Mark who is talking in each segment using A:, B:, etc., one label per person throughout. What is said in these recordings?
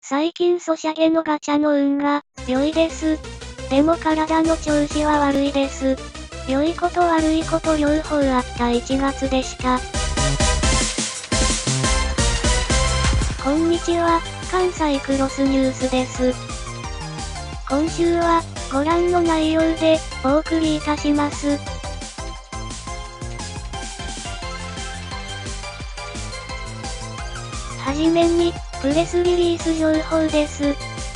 A: 最近ソシャゲのガチャの運が、良いです。でも体の調子は悪いです。良いこと悪いこと両方あった1月でした。こんにちは、関西クロスニュースです。今週は、ご覧の内容で、お送りいたします。はじめに、プレスリリース情報です。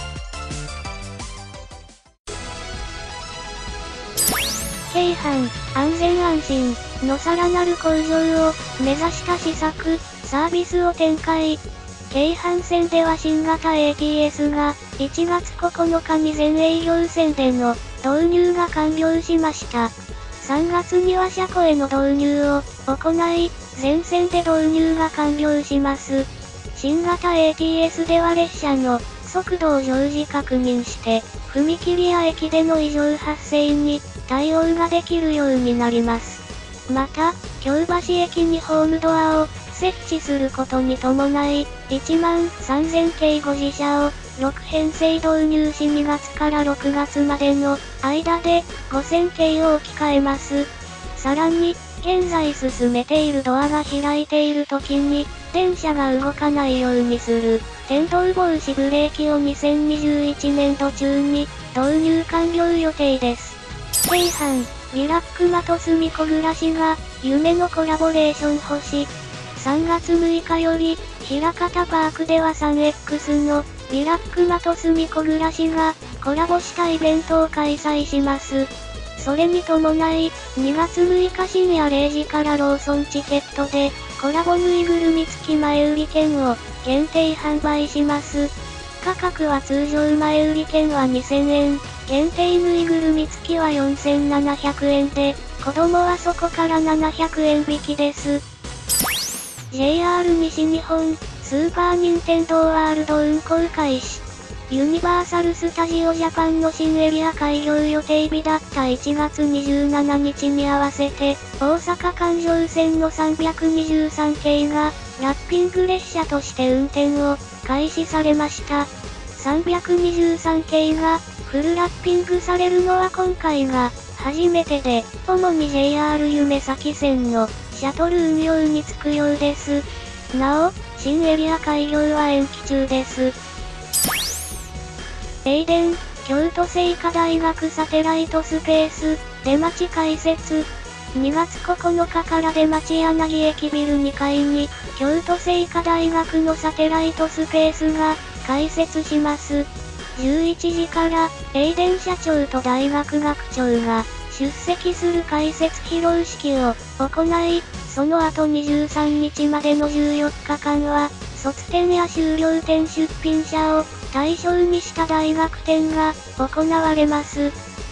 A: 京阪、安全安心のさらなる向上を目指した施策、サービスを展開。京阪線では新型 ATS が1月9日に全営業線での導入が完了しました。3月には車庫への導入を行い、全線で導入が完了します。新型 ATS では列車の速度を常時確認して、踏切や駅での異常発生に対応ができるようになります。また、京橋駅にホームドアを設置することに伴い、1万3000系5次車を6編成導入し2月から6月までの間で5000系を置き換えます。さらに、現在進めているドアが開いている時に、電車が動かないようにする、転倒防止ブレーキを2021年度中に導入完了予定です。京阪、リラックマとすみこ暮らしが、夢のコラボレーション星。3月6日より、枚方パークでは 3X の、リラックマとすみこ暮らしが、コラボしたイベントを開催します。それに伴い、2月6日深夜0時からローソンチケットで、コラボぬいぐるみ付き前売り券を限定販売します。価格は通常前売り券は2000円、限定ぬいぐるみ付きは4700円で、子供はそこから700円引きです。JR 西日本、スーパーニンテンドーワールド運行開始。ユニバーサル・スタジオ・ジャパンの新エリア開業予定日だった1月27日に合わせて、大阪環状線の323系が、ラッピング列車として運転を開始されました。323系が、フルラッピングされるのは今回が、初めてで、主に JR 夢咲線の、シャトル運用に就くようです。なお、新エリア開業は延期中です。エイデン、京都精華大学サテライトスペース、出町開設。2月9日から出町柳駅ビル2階に、京都精華大学のサテライトスペースが開設します。11時から、エイデン社長と大学学長が出席する開設披露式を行い、その後23日までの14日間は、卒展や修了展出品者を対象にした大学展が行われます。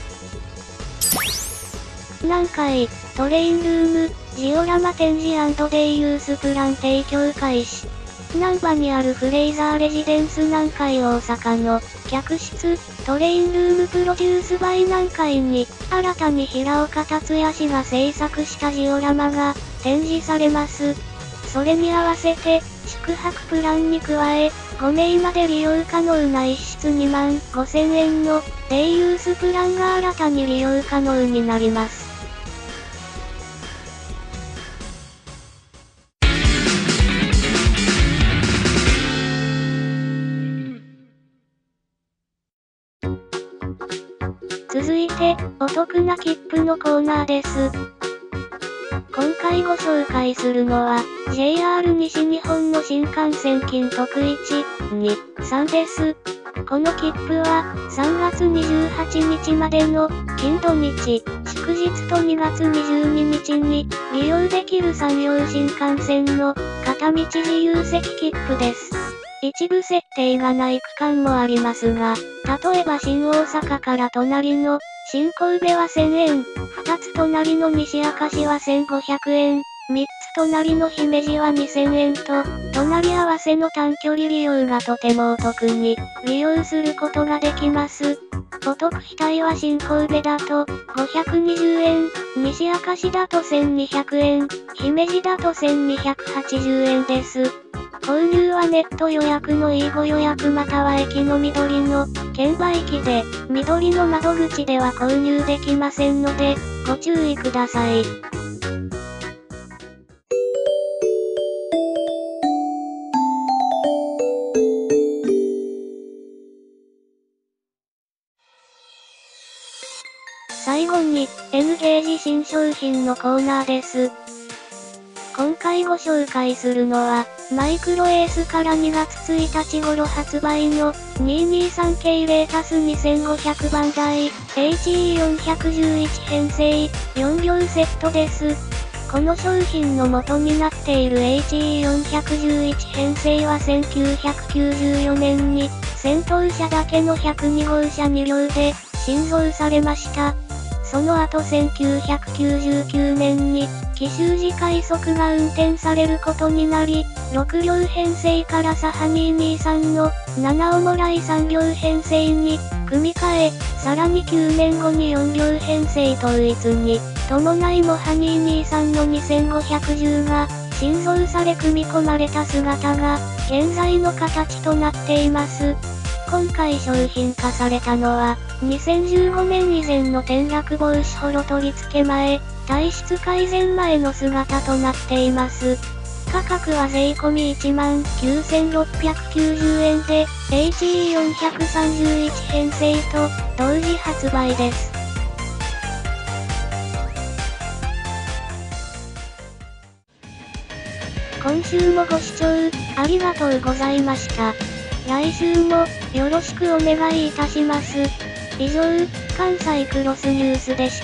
A: 南海、トレインルーム、ジオラマ展示&デイユースプラン提供開始。難波にあるフレイザーレジデンス南海大阪の客室、トレインルームプロデュースバイ南海に、新たに平岡達也氏が制作したジオラマが展示されます。それに合わせて、宿泊プランに加え、5名まで利用可能な一室2万5000円のデイユースプランが新たに利用可能になります。続いて、お得な切符のコーナーです。今回ご紹介するのは、JR 西日本の新幹線金徳1、2、3です。この切符は、3月28日までの、金土日、祝日と2月22日に、利用できる山陽新幹線の、片道自由席切符です。一部設定がない区間もありますが、例えば新大阪から隣の、新神戸は1000円、2つ隣の西明石は1500円、3つ隣の姫路は2000円と、隣り合わせの短距離利用がとてもお得に、利用することができます。 お得額は新神戸だと520円、西明石だと1200円、姫路だと1280円です。購入はネット予約のご予約または駅の緑の券売機で、緑の窓口では購入できませんので、ご注意ください。最後に、N ゲージ新商品のコーナーです。今回ご紹介するのは、マイクロエースから2月1日頃発売の 223 系レータス2500番台 HE411 編成4両セットです。この商品の元になっている HE411 編成は1994年に戦闘車だけの102号車2両で新造されました。その後1999年に、奇襲時快速が運転されることになり、6両編成からサハ223の7をもらい3両編成に組み替え、さらに9年後に4両編成統一に伴いモハ223の2510が新造され組み込まれた姿が現在の形となっています。今回商品化されたのは、2015年以前の転落防止ホロ取り付け前、体質改善前の姿となっています。価格は税込み 19,690 円で、HE431 編成と同時発売です。今週もご視聴ありがとうございました。来週もよろしくお願いいたします。以上、関西クロスニュースでした。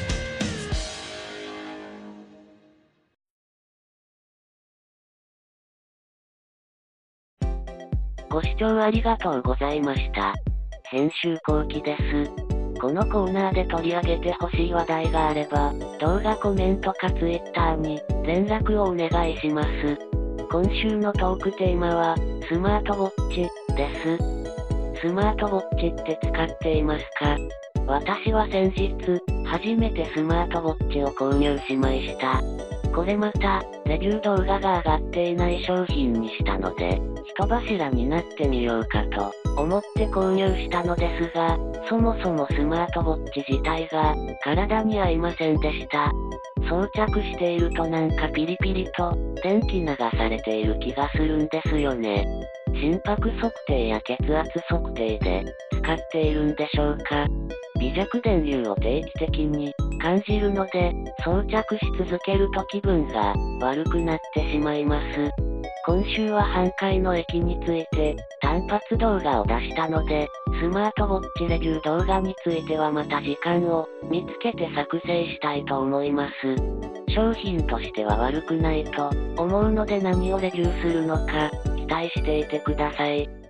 B: ご視聴ありがとうございました。編集後期です。このコーナーで取り上げてほしい話題があれば、動画コメントか Twitter に連絡をお願いします。今週のトークテーマは、スマートウォッチです。スマートウォッチって使っていますか？私は先日、初めてスマートウォッチを購入しました。これまた、レビュー動画が上がっていない商品にしたので、人柱になってみようかと思って購入したのですが、そもそもスマートウォッチ自体が体に合いませんでした。装着しているとなんかピリピリと電気流されている気がするんですよね。心拍測定や血圧測定で使っているんでしょうか。微弱電流を定期的に感じるので、装着し続けると気分が悪くなってしまいます。今週は阪海の駅について単発動画を出したので、スマートウォッチレビュー動画についてはまた時間を見つけて作成したいと思います。商品としては悪くないと思うので何をレビューするのか期待していてください。